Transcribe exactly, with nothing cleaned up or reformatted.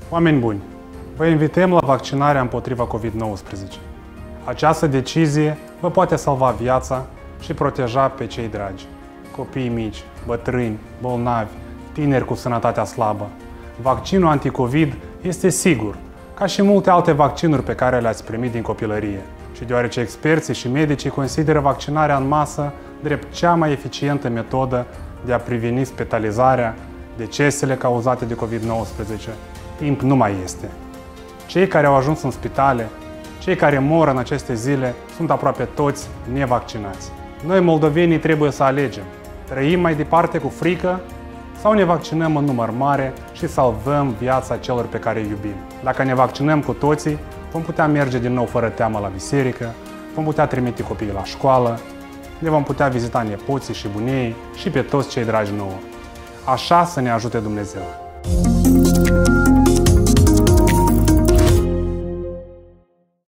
Oameni buni, vă invităm la vaccinarea împotriva COVID nouăsprezece. Această decizie vă poate salva viața și proteja pe cei dragi. Copii mici, bătrâni, bolnavi, tineri cu sănătatea slabă. Vaccinul anticovid este sigur, ca și multe alte vaccinuri pe care le-ați primit din copilărie. Și deoarece experții și medicii consideră vaccinarea în masă drept cea mai eficientă metodă de a preveni spitalizarea, decesele cauzate de COVID nouăsprezece, timp nu mai este. Cei care au ajuns în spitale, cei care mor în aceste zile, sunt aproape toți nevaccinați. Noi, moldovenii, trebuie să alegem. Trăim mai departe cu frică sau ne vaccinăm în număr mare și salvăm viața celor pe care îi iubim. Dacă ne vaccinăm cu toții, vom putea merge din nou fără teamă la biserică, vom putea trimite copiii la școală, ne vom putea vizita nepoții și bunii și pe toți cei dragi nouă. Așa să ne ajute Dumnezeu!